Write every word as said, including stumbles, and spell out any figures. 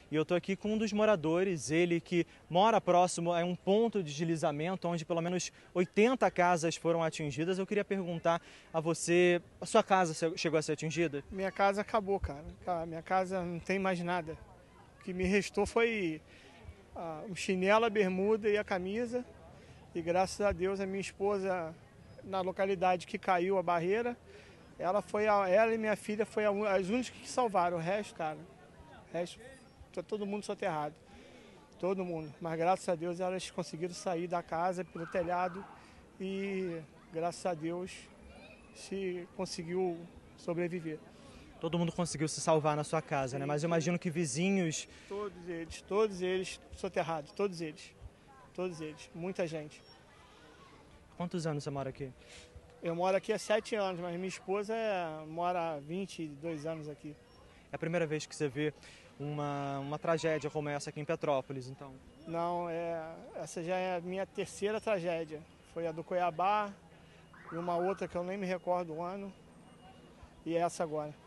e eu estou aqui com um dos moradores, ele que mora próximo a um ponto de deslizamento onde pelo menos oitenta casas foram atingidas. Eu queria perguntar a você, a sua casa chegou a ser atingida? Minha casa acabou, cara. Minha casa não tem mais nada. O que me restou foi ah, o chinelo, a bermuda e a camisa. E graças a Deus a minha esposa, na localidade que caiu a barreira, ela foi a, ela e minha filha foi a, as únicas que salvaram. O resto, cara, o resto, tá todo mundo soterrado. Todo mundo. Mas graças a Deus elas conseguiram sair da casa pelo telhado e graças a Deus se conseguiu sobreviver. Todo mundo conseguiu se salvar na sua casa, sim, né? Mas eu imagino que vizinhos... Todos eles, todos eles soterrados, todos eles. Todos eles, muita gente. Quantos anos você mora aqui? Eu moro aqui há sete anos, mas minha esposa é, mora há vinte e dois anos aqui. É a primeira vez que você vê uma, uma tragédia como essa aqui em Petrópolis, então? Não, é, essa já é a minha terceira tragédia. Foi a do Cuiabá e uma outra que eu nem me recordo o ano, e essa agora.